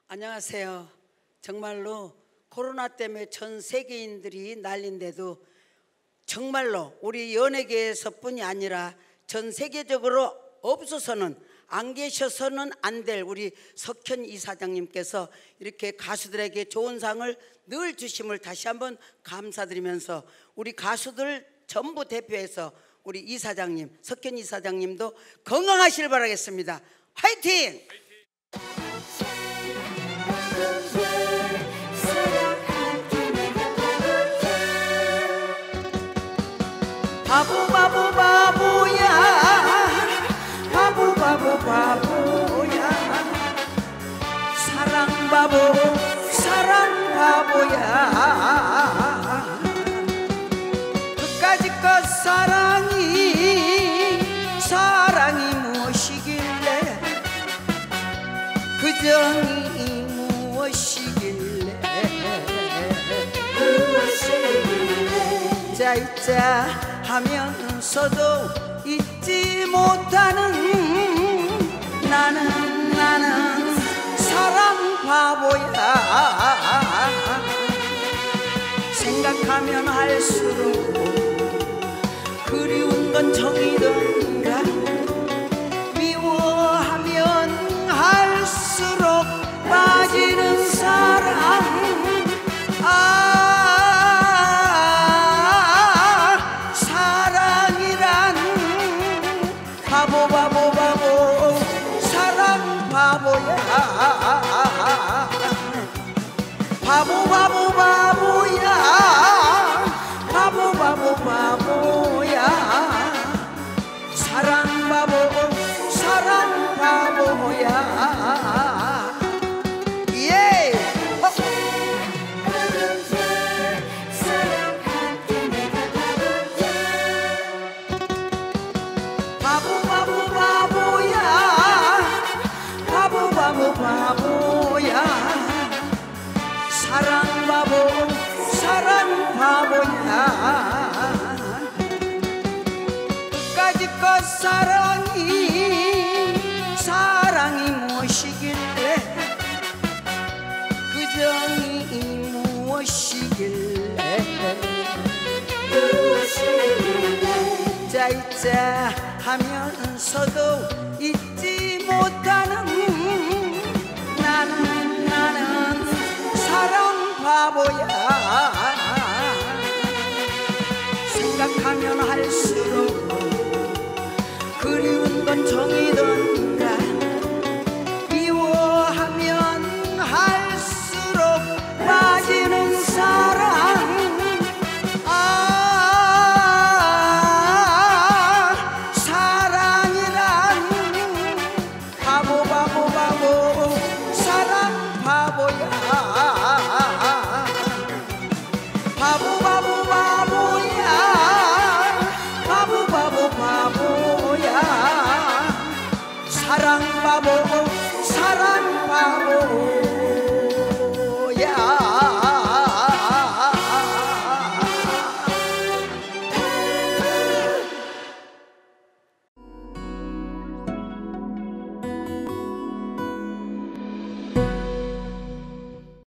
안녕하세요. 정말로 코로나 때문에 전 세계인들이 난린데도 정말로 우리 연예계에서뿐이 아니라 전 세계적으로 없어서는 안 계셔서는 안 될 우리 석현 이사장님께서 이렇게 가수들에게 좋은 상을 늘 주심을 다시 한번 감사드리면서 우리 가수들 전부 대표해서 우리 이사장님, 석현 이사장님도 건강하시길 바라겠습니다. 화이팅! 바보 바보 바보야, 바보 바보 바보야, 사랑 바보 사랑 바보야. 그까짓 것 사랑이 무엇이길래, 그 정이 무엇이길래, 짜이짜 하면서도 잊지 못하는 나는 사랑 바보야. 생각하면 할수록 그리운 건 정이던가, 미워하면 할수록 빠지는 사랑. 바보 바보 바보 사랑 바보야. 바보 바보 바보야, 바보 바보 바보야, 사랑 바보 사랑 바보야. 예! 바보 바보 바보야, 바보 바보 바보야, 사랑 바보 사랑 바보야. 그까짓 것 사랑이 무엇이길래, 그 정이 무엇이길래, 짜이짜 하면서도 잊지 못하는 나는 사랑 바보야. 생각하면 할수록 그리운 건 정이던